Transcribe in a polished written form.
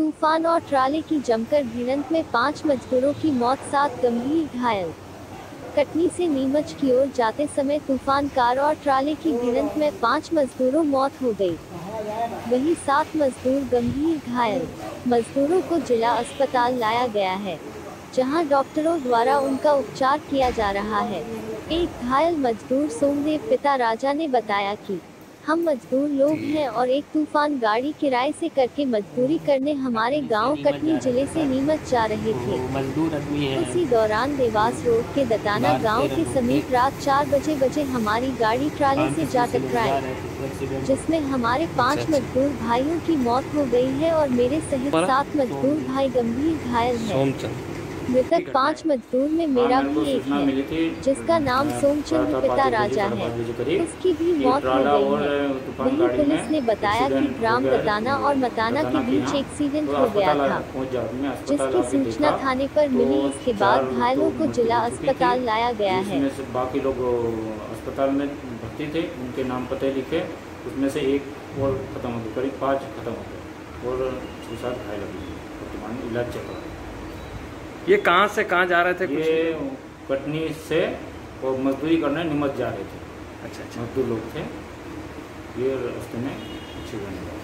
तूफान और ट्राले की जमकर भिड़ंत में 5 मजदूरों की मौत, 7 गंभीर घायल। कटनी से नीमच की ओर जाते समय तूफान कार और ट्राले की भिड़ंत में 5 मजदूरों मौत हो गई, वहीं 7 मजदूर गंभीर घायल। मजदूरों को जिला अस्पताल लाया गया है, जहां डॉक्टरों द्वारा उनका उपचार किया जा रहा है। एक घायल मजदूर सोमदेव पिता राजा ने बताया कि हम मजदूर लोग हैं और एक तूफान गाड़ी किराए से करके मजदूरी करने हमारे गांव कटनी जिले से नीमच जा रहे थे। उसी दौरान देवास रोड के दताना गांव के समीप रात 4 बजे हमारी गाड़ी ट्राले से जा टकराई, जिसमें हमारे 5 मजदूर भाइयों की मौत हो गई है और मेरे सहित 7 मजदूर भाई गंभीर घायल हैं। मृतक 5 मजदूर में मेरा भी एक है, जिसका नाम सोमचंद्र पिता राजा है, उसकी भी मौत हो गई है। वहीं पुलिस ने बताया कि ग्राम दताना और मताना के बीच एक्सीडेंट हो गया था, जिसकी सूचना थाने पर मिली। इसके बाद घायलों को जिला अस्पताल लाया गया है। बाकी लोग अस्पताल में भर्ती थे, उनके नाम पते लिखे, उसमें से एक और खत्म हो गया, करीब 5 खत्म हो गए और 6-7 घायल हो गए। वर्तमान इलाज चल रहा है। ये कहाँ से कहाँ जा रहे थे? ये कटनी से और मजदूरी करने नीमच जा रहे थे। अच्छा, मजदूर लोग थे। ये रास्ते में एक्सीडेंट हुआ।